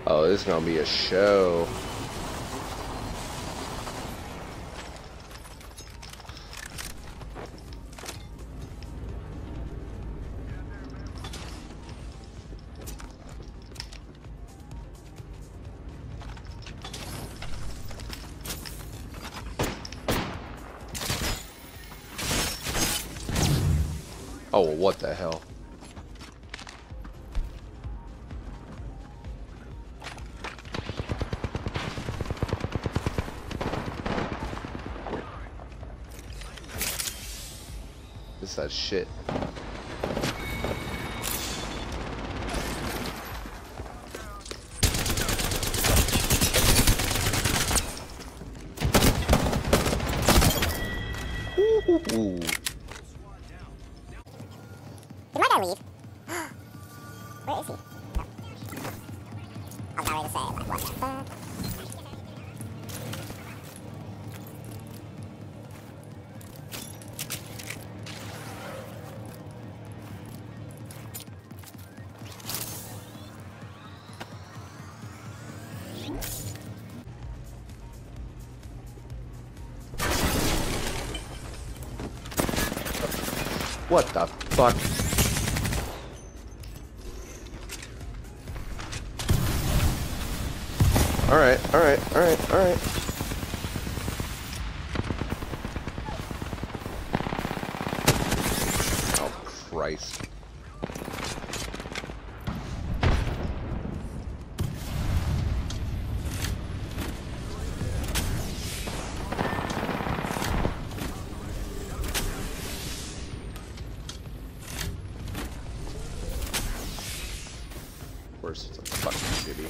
Oh, this is gonna be a show. Oh, what the hell? This is that shit. Ooh. Did my guy leave? Where is he? No. I was not ready to say, like, what the fuck? What the fuck? Alright, alright, alright, alright. Oh, Christ. Of course, it's a fucking shitty.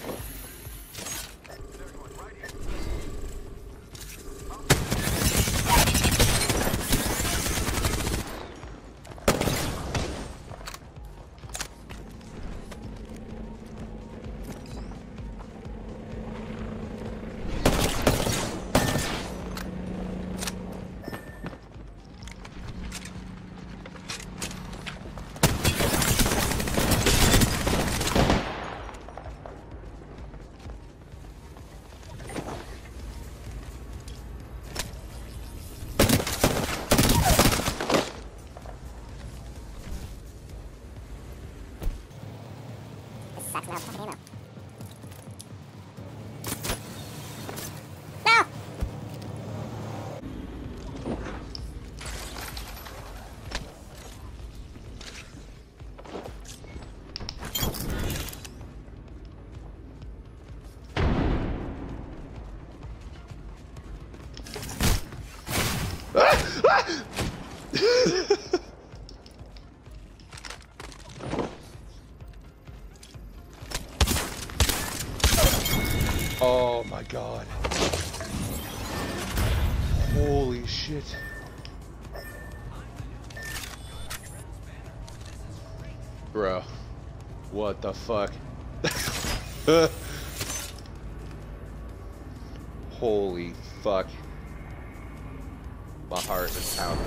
Sucks now, fucking ammo. No! Oh my god. Holy shit. Bro. What the fuck? Holy fuck. My heart is pounding.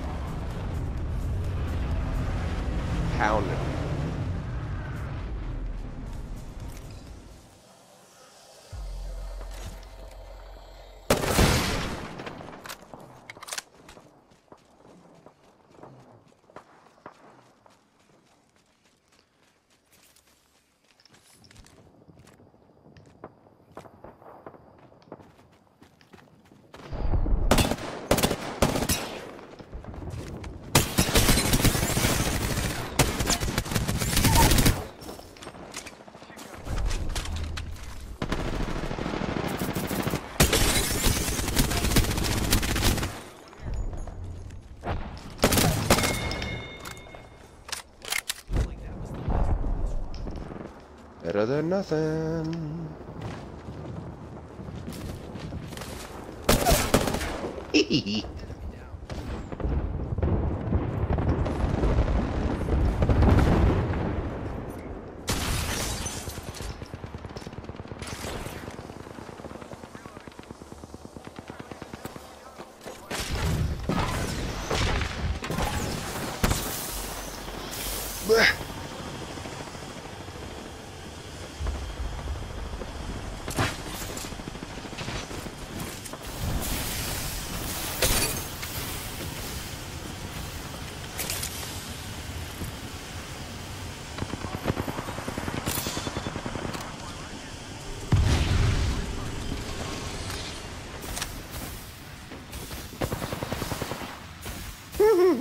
Pounding. Better than nothing. Hee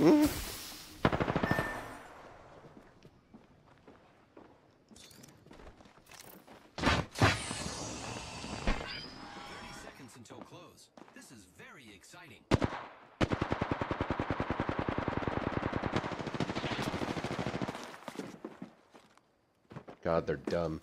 Seconds until close. This is very exciting. God, they're dumb.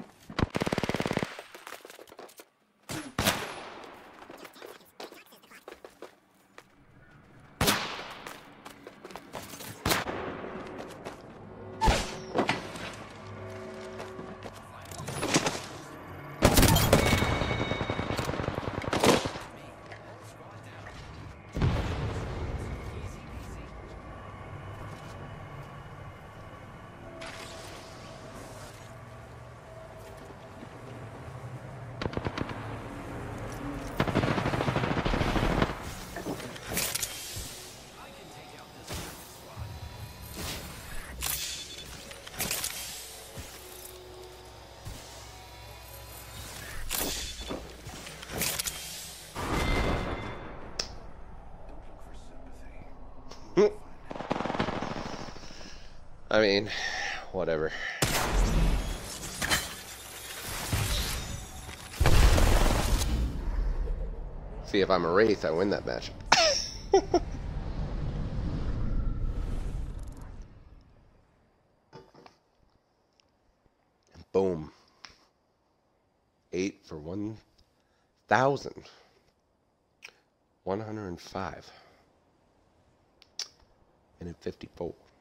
I mean, whatever. See, if I'm a Wraith, I win that match. Boom. 8 for 1,105. And then 54.